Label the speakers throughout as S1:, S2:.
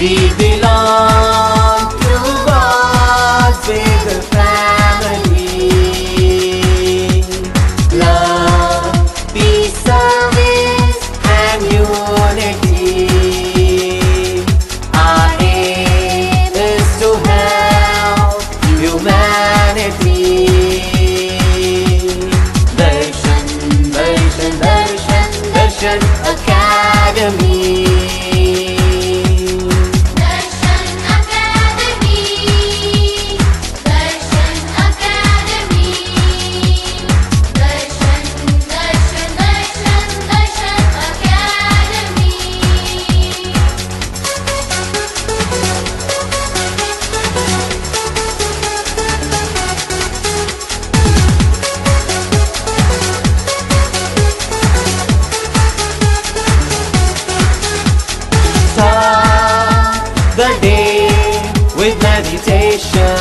S1: We belong to God's bigger family. Love, peace, service, and unity. Our aim is to help humanity. Darshan, Darshan, Darshan, Darshan Academy. The day with meditation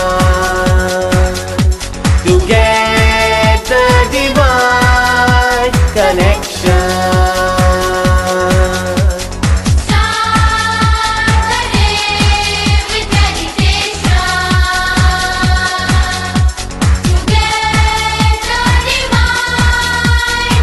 S1: to get the divine connection.
S2: Start the day with meditation to get the divine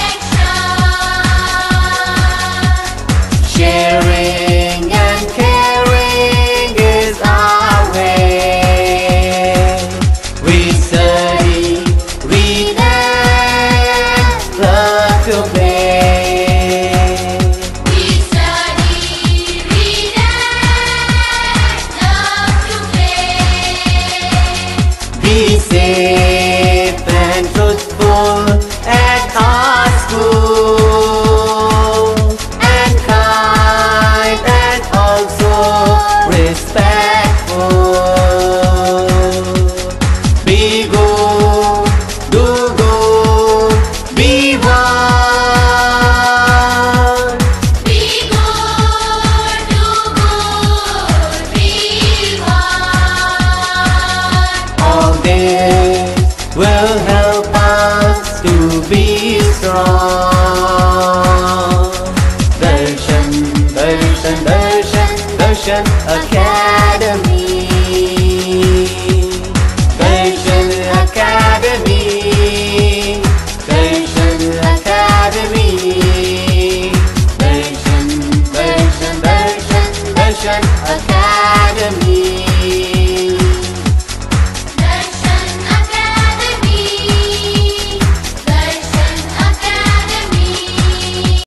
S2: connection.
S1: Sharing and caring is our way. We study, read, and love to play.
S2: We study, read, and love to play.
S1: Be safe and truthful at our school, and kind and also respectful. Be good, do good, be one.
S2: Be good, do good, be one.
S1: All this will help us to be strong. Darshan, Darshan, Darshan, Darshan Academy.